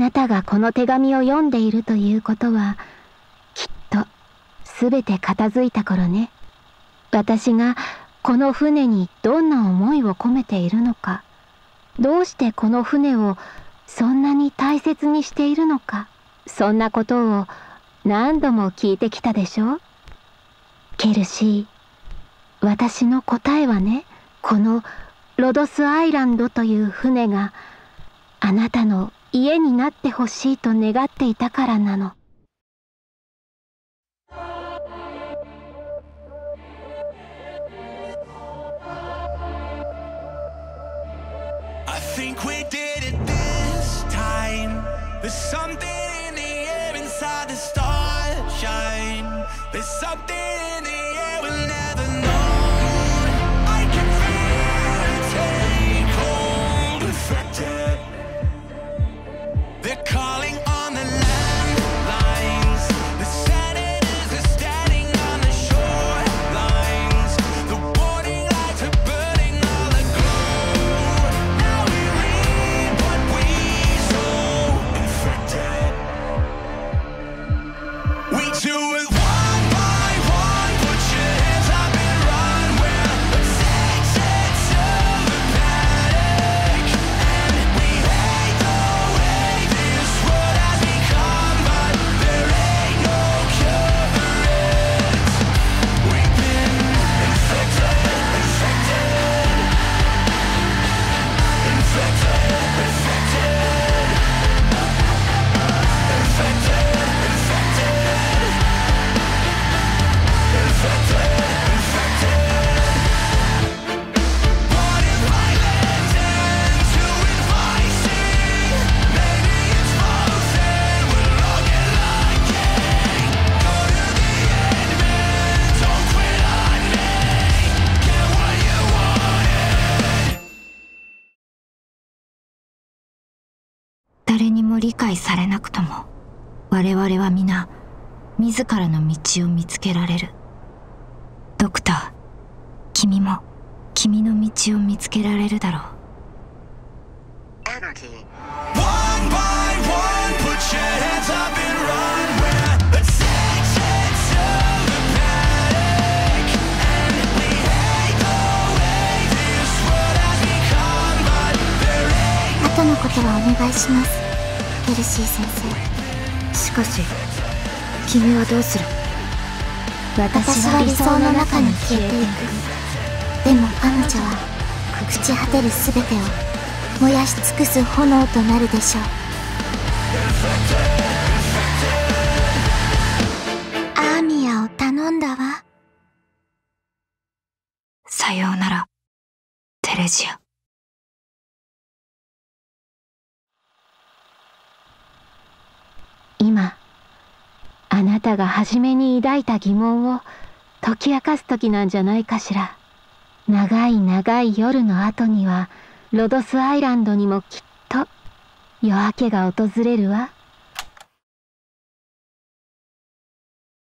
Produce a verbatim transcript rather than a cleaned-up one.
なたがこの手紙を読んでいるということは、きっとすべて片付いた頃ね。私がこの船にどんな思いを込めているのか、どうしてこの船をそんなに大切にしているのか、そんなことを何度も聞いてきたでしょ。ケルシー、私の答えはね、このロドスアイランドという船があなたの家になってほしいと願っていたからなの。 I think we did it this time. There's something in the air inside the starshine. There's something in the air we'll never know. I can feel it take hold. Infected. They're calling on the landlines. The senators are standing on the shorelines. The warning lights are burning all aglow. Now we reap what we sow. Infected. We do it one by one. Put your hands up and run. We're addicted to the panic, and we hate the way this world has become. But there ain't no cure for it. We've been infected, infected, infected, infected, infected, infected, infected. What if I land into inviting? Maybe it's both and we'll all get lucky. Go to the end, man, don't quit on me. Get what you wanted. 誰にも理解されなくとも、我々は皆自らの道を見つけられる。ドクター、君も君の道を見つけられるだろう。 One by one, put your hands up and run. We're addicted to the panic, and we hate the way this world has become. But there ain't 後のことはお願いします、ケルシー先生。 しかし君はどうする？ 私は理想の中に消えていく。でも彼女は朽ち果てるすべてを燃やし尽くす炎となるでしょう。アーミアを頼んだわ。 さようなら、テレジア。 今、あなたが初めに抱いた疑問を解き明かす時なんじゃないかしら。長い長い夜の後にはロドスアイランドにもきっと夜明けが訪れるわ。